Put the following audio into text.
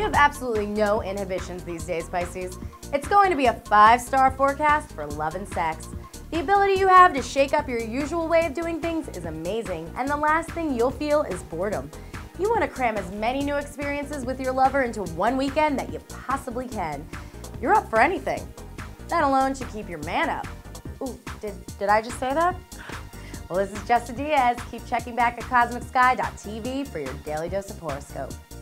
You have absolutely no inhibitions these days, Pisces. It's going to be a 5-star forecast for love and sex. The ability you have to shake up your usual way of doing things is amazing, and the last thing you'll feel is boredom. You want to cram as many new experiences with your lover into one weekend that you possibly can. You're up for anything. That alone should keep your man up. Ooh, did I just say that? Well, this is Jessica Diaz. Keep checking back at cosmicsky.tv for your daily dose of horoscope.